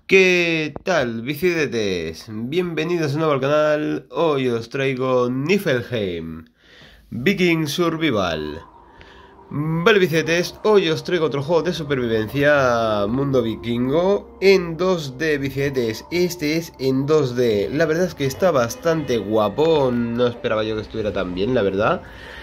¿Qué tal, bicidetes? Bienvenidos de nuevo al canal. Hoy os traigo Niflheim Viking Survival. Vale, bicidetes, hoy os traigo otro juego de supervivencia mundo vikingo en 2D, bicidetes. Este es en 2D. La verdad es que está bastante guapo. No esperaba yo que estuviera tan bien, la verdad.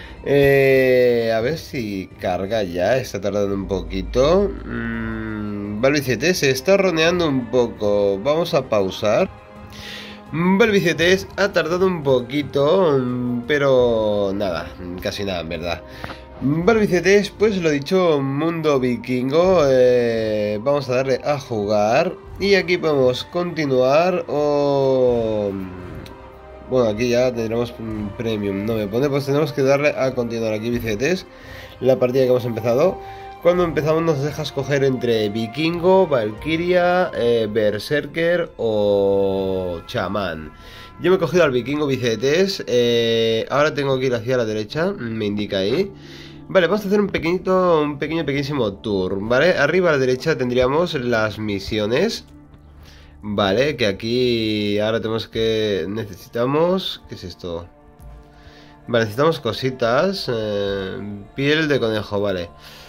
A ver si carga ya. Está tardando un poquito. Vale, bicidetes, se está roneando un poco. Vamos a pausar. Vale, bicidetes, ha tardado un poquito, pero nada, casi nada en verdad. Vale, bicidetes, pues lo dicho, mundo vikingo, vamos a darle a jugar y aquí podemos continuar o... Bueno, aquí ya tendremos un premium, no me pone, pues tenemos que darle a continuar aquí, bicidetes, la partida que hemos empezado. Cuando empezamos nos deja escoger entre vikingo, valquiria, berserker o chamán. Yo me he cogido al vikingo, bicidetes. Ahora tengo que ir hacia la derecha, me indica ahí. Vale, vamos a hacer un pequeñísimo tour, ¿vale? Arriba a la derecha tendríamos las misiones. Vale, que aquí ahora tenemos que... Necesitamos... ¿Qué es esto? Vale, necesitamos cositas. Piel de conejo, vale.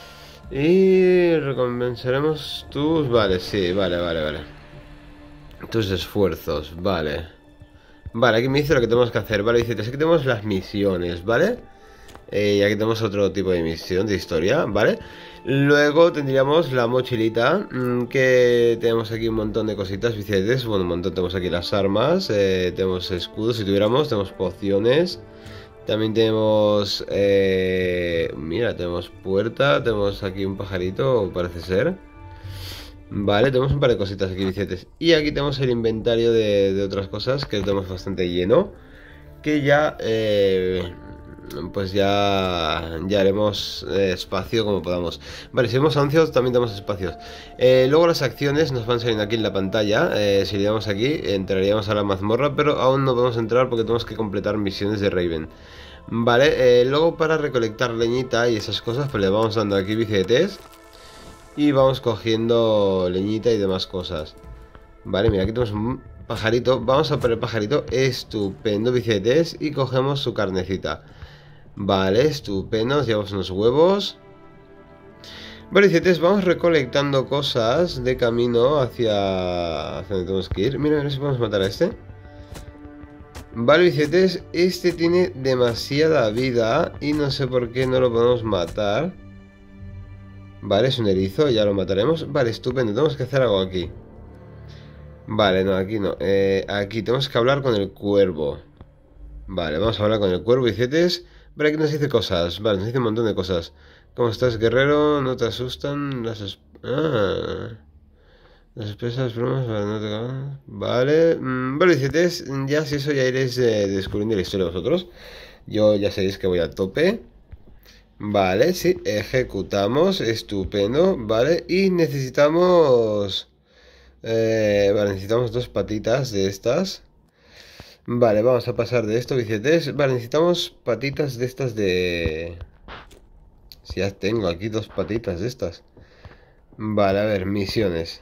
Y recompensaremos tus... Vale, sí, vale. Tus esfuerzos, vale. Vale, aquí me dice lo que tenemos que hacer. Vale, dice, aquí tenemos las misiones, ¿vale? Y aquí tenemos otro tipo de misión de historia, ¿vale? Luego tendríamos la mochilita, que tenemos aquí un montón de cositas, bicidetes. Bueno, un montón, tenemos aquí las armas, tenemos escudos si tuviéramos, tenemos pociones. También tenemos... mira, tenemos puerta, tenemos aquí un pajarito, parece ser. Vale, tenemos un par de cositas aquí, bicidetes. Y aquí tenemos el inventario de otras cosas, que lo tenemos bastante lleno. Que ya... pues ya haremos espacio como podamos. Vale, si vemos anuncios también tenemos espacios. Luego las acciones nos van saliendo aquí en la pantalla. Si le damos aquí entraríamos a la mazmorra, pero aún no podemos entrar porque tenemos que completar misiones de Raven. Vale, luego para recolectar leñita y esas cosas pues le vamos dando aquí bicidetes y vamos cogiendo leñita y demás cosas. Vale, mira, aquí tenemos un pajarito. Vamos a por el pajarito. Estupendo, bicidetes. Y cogemos su carnecita. Vale, estupendo, nos llevamos unos huevos. Vale, bicidetes, vamos recolectando cosas de camino hacia donde tenemos que ir. Mira, a ver si podemos matar a este. Vale, bicidetes, este tiene demasiada vida y no sé por qué no lo podemos matar. Vale, es un erizo, ya lo mataremos. Vale, estupendo, tenemos que hacer algo aquí. Vale, no, aquí no. Aquí tenemos que hablar con el cuervo. Vale, vamos a hablar con el cuervo, bicidetes. Vale, aquí nos dice cosas. Vale, nos dice un montón de cosas. ¿Cómo estás, guerrero? ¿No te asustan? Las espesas bromas. Vale, no te... Vale. Vale, bicidetes. Ya, si eso ya iréis descubriendo la historia vosotros. Yo ya sabéis que voy a tope. Vale, sí, ejecutamos. Estupendo. Vale, y necesitamos... vale, necesitamos dos patitas de estas. Vale, vamos a pasar de esto, bicidetes. Vale, necesitamos patitas de estas de... Si ya tengo aquí dos patitas de estas. Vale, a ver, misiones.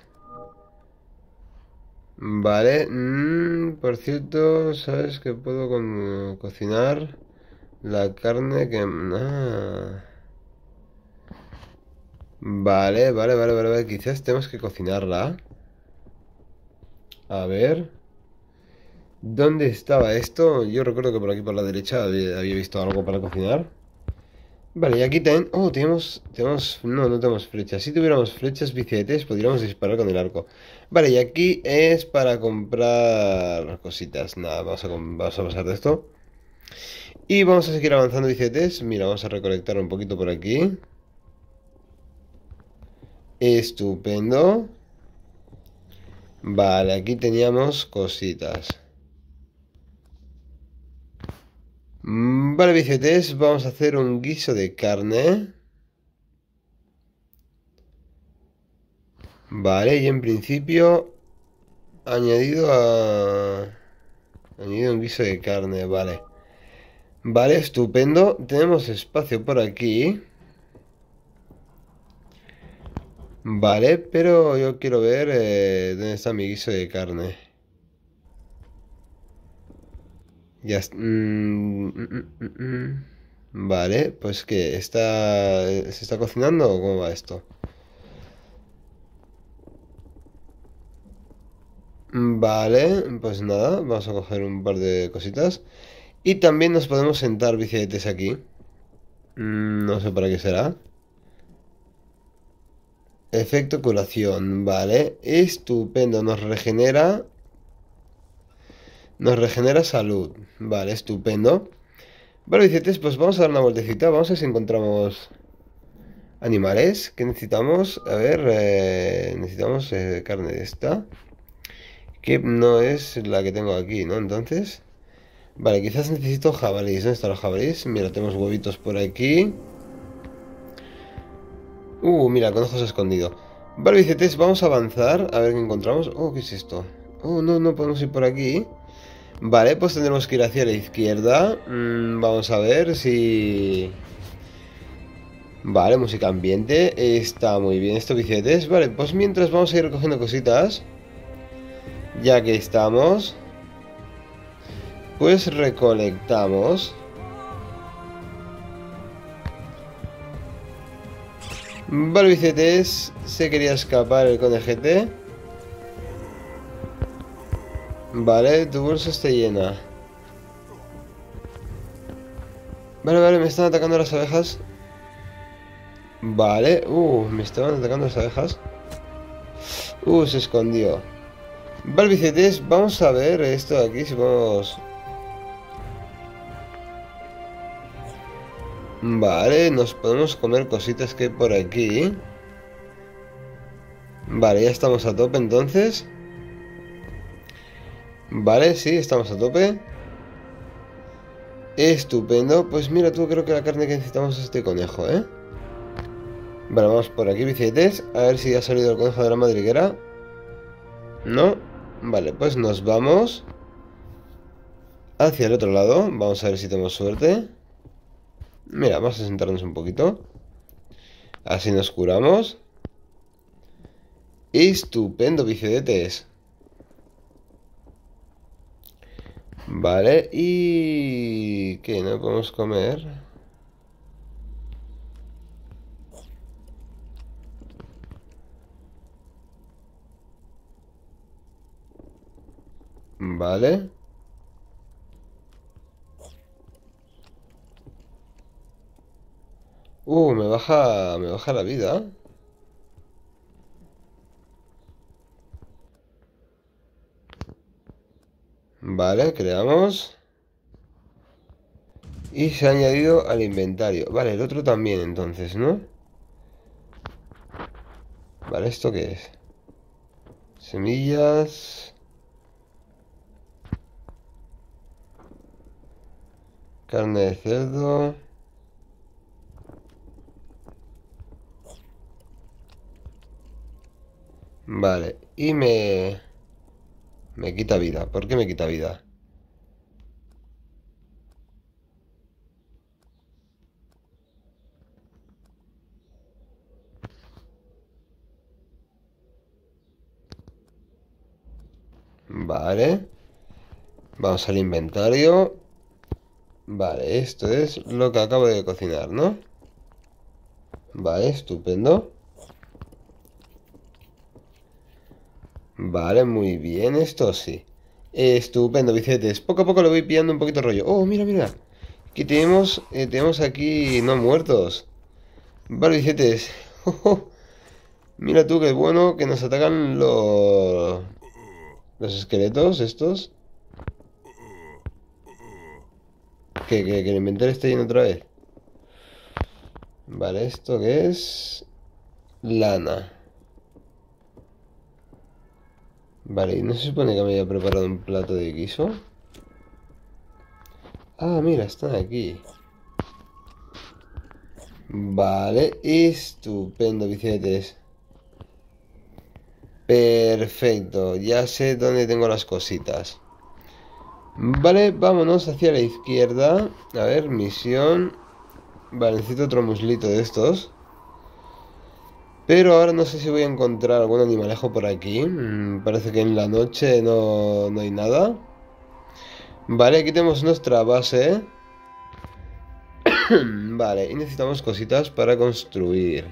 Vale, por cierto, ¿sabes que puedo cocinar la carne que... Vale, quizás tenemos que cocinarla. A ver... ¿Dónde estaba esto? Yo recuerdo que por aquí por la derecha había visto algo para cocinar. Vale, y aquí también... Oh, tenemos... No, no tenemos flechas. Si tuviéramos flechas, bicidetes, podríamos disparar con el arco. Vale, y aquí es para comprar cositas. Nada, vamos a pasar de esto. Y vamos a seguir avanzando, bicidetes. Mira, vamos a recolectar un poquito por aquí. Estupendo. Vale, aquí teníamos cositas. Vale, bicidetes, vamos a hacer un guiso de carne. Vale, y en principio añadido un guiso de carne, vale. Vale, estupendo. Tenemos espacio por aquí. Vale, pero yo quiero ver dónde está mi guiso de carne. Ya está. Vale, pues que ¿se está cocinando o cómo va esto? Vale, pues nada, vamos a coger un par de cositas. Y también nos podemos sentar bicicletas aquí. No sé para qué será. Efecto curación, vale. Estupendo, nos regenera salud. Vale, estupendo. Vale, bicicletas, pues vamos a dar una vueltecita. Vamos a ver si encontramos animales. ¿Qué necesitamos? A ver, necesitamos carne de esta. Que no es la que tengo aquí, ¿no? Entonces... Vale, quizás necesito jabalís. ¿Dónde están los jabalís? Mira, tenemos huevitos por aquí. Mira, conejos escondido. Vale, bicicletas, vamos a avanzar. A ver qué encontramos. ¿Qué es esto? No, no podemos ir por aquí. Vale, pues tendremos que ir hacia la izquierda. Vamos a ver si... Vale, música ambiente. Está muy bien esto, bicicletas. Vale, pues mientras vamos a ir recogiendo cositas. Ya que estamos... Pues recolectamos. Vale, bicicletas. Se quería escapar el conejete. Vale, tu bolsa está llena. Vale, me están atacando las abejas. Vale, me estaban atacando las abejas. Se escondió. Vale, bicicletas, vamos a ver esto de aquí, si podemos... Vale, nos podemos comer cositas que hay por aquí. Vale, ya estamos a tope entonces. Vale, sí, estamos a tope. Estupendo. Pues mira tú, creo que la carne que necesitamos es este conejo, ¿eh? Vale, vamos por aquí, bicicletas. A ver si ha salido el conejo de la madriguera. No. Vale, pues nos vamos hacia el otro lado. Vamos a ver si tenemos suerte. Mira, vamos a sentarnos un poquito. Así nos curamos. Estupendo, bicicletas. Vale, ¿y qué? ¿No podemos comer? Vale. me baja la vida. Vale, creamos. Y se ha añadido al inventario. Vale, el otro también entonces, ¿no? Vale, ¿esto qué es? Semillas. Carne de cerdo. Vale, y me quita vida. ¿Por qué me quita vida? Vale. Vamos al inventario. Vale, esto es lo que acabo de cocinar, ¿no? Vale, estupendo. Vale, muy bien, esto sí. Estupendo, bicicletas. Poco a poco le voy pillando un poquito el rollo. Mira. Aquí tenemos aquí no muertos. Vale, bicicletas. Mira tú, qué bueno que nos atacan los esqueletos estos. Que el inventario esté lleno otra vez. Vale, ¿esto qué es? Lana. Vale, ¿y no se supone que me haya preparado un plato de guiso? Mira, están aquí. Vale, estupendo, bicicletas. Perfecto, ya sé dónde tengo las cositas. Vale, vámonos hacia la izquierda. A ver, misión. Vale, necesito otro muslito de estos. Pero ahora no sé si voy a encontrar algún animalejo por aquí. Parece que en la noche no hay nada. Vale, aquí tenemos nuestra base. Vale, y necesitamos cositas para construir.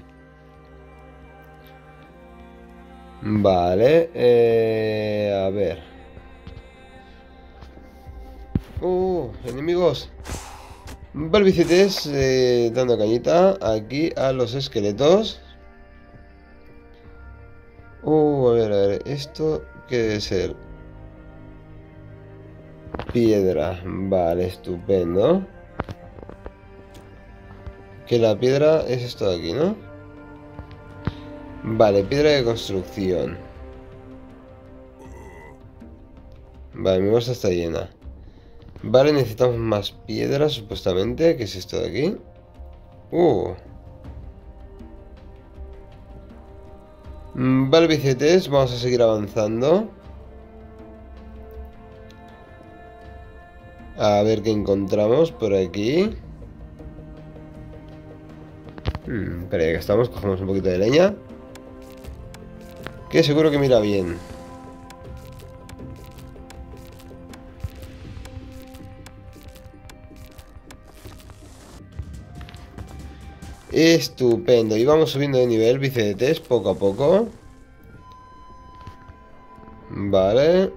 Vale, a ver. Enemigos. Vale, bicites, dando cañita aquí a los esqueletos. A ver, ¿esto qué debe ser? Piedra, vale, estupendo. Que la piedra es esto de aquí, ¿no? Vale, piedra de construcción. Vale, mi bolsa está llena. Vale, necesitamos más piedra, supuestamente. ¿Qué es esto de aquí? Vale, bicites, vamos a seguir avanzando. A ver qué encontramos por aquí. Espera, ya que estamos, cogemos un poquito de leña. Que seguro que mira bien. Estupendo. Y vamos subiendo de nivel, bicites, poco a poco. Vale.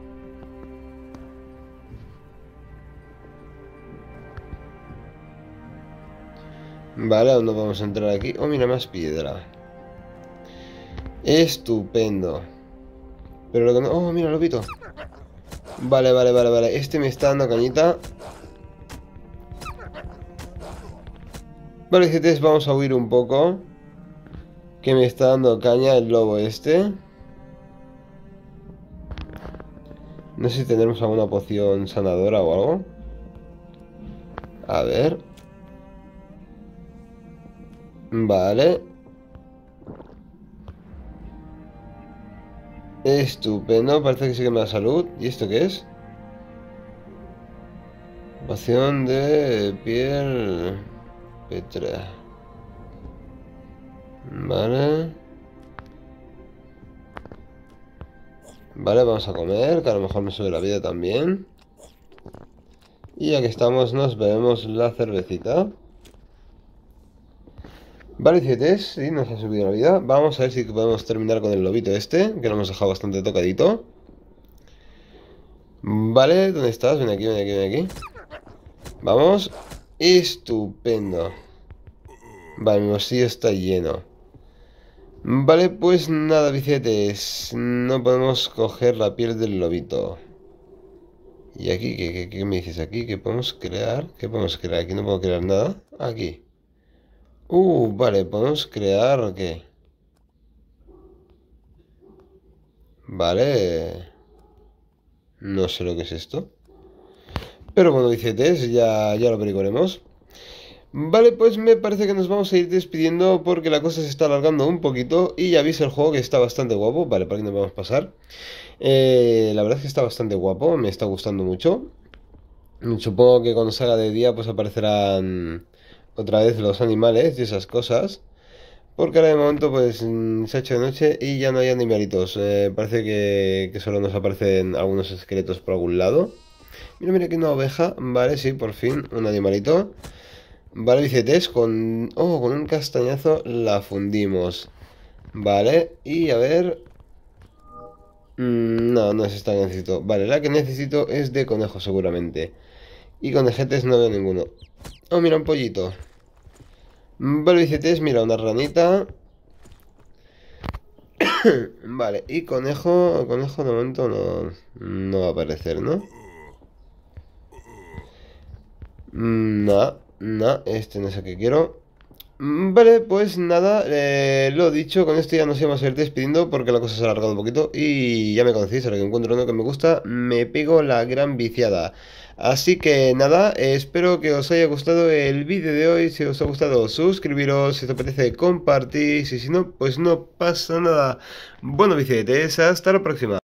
Vale, aún no vamos a entrar aquí. Oh, mira, más piedra. Estupendo. Pero lo que no... Oh, mira, lobito. Vale, vale, vale, vale. Este me está dando cañita. Vale, GTs, vamos a huir un poco. Que me está dando caña el lobo este. No sé si tendremos alguna poción sanadora o algo. A ver. Vale. Estupendo, parece que sí que me da salud. ¿Y esto qué es? Poción de piel pétrea. Vale. Vale, vamos a comer, que a lo mejor me sube la vida también. Y ya que estamos, nos bebemos la cervecita. Vale, 7, sí, nos ha subido la vida. Vamos a ver si podemos terminar con el lobito este, que lo hemos dejado bastante tocadito. Vale, ¿dónde estás? Ven aquí, ven aquí, ven aquí. Vamos. Estupendo. Vale, mi bolsillo está lleno. Vale, pues nada, bicites. No podemos coger la piel del lobito. ¿Y aquí? ¿Qué me dices aquí? ¿Qué podemos crear? ¿Qué podemos crear? Aquí no puedo crear nada. Aquí. Vale, podemos crear... ¿qué? Vale. No sé lo que es esto. Pero bueno, bicites, ya lo averiguaremos. Vale, pues me parece que nos vamos a ir despidiendo porque la cosa se está alargando un poquito. Y ya veis el juego que está bastante guapo. Vale, por aquí nos vamos a pasar. La verdad es que está bastante guapo, me está gustando mucho. Supongo que cuando salga de día pues aparecerán otra vez los animales y esas cosas. Porque ahora de momento pues se ha hecho de noche y ya no hay animalitos. Parece que solo nos aparecen algunos esqueletos por algún lado. Mira, mira que una oveja. Vale, sí, por fin, un animalito. Vale, bicetes, con un castañazo la fundimos. Vale, y a ver... no es esta que necesito. Vale, la que necesito es de conejo seguramente. Y conejetes no veo ninguno. Oh, mira, un pollito. Vale, bicetes, mira, una ranita. Vale, y conejo de momento no va a aparecer, ¿no? No, este no es el que quiero. Vale, pues nada, lo dicho, con esto ya nos íbamos a ir despidiendo porque la cosa se ha alargado un poquito y ya me conocéis, ahora que encuentro uno que me gusta, me pego la gran viciada. Así que nada, espero que os haya gustado el vídeo de hoy, si os ha gustado suscribiros, si os apetece compartir, y si no, pues no pasa nada. Bueno, bicietes, hasta la próxima.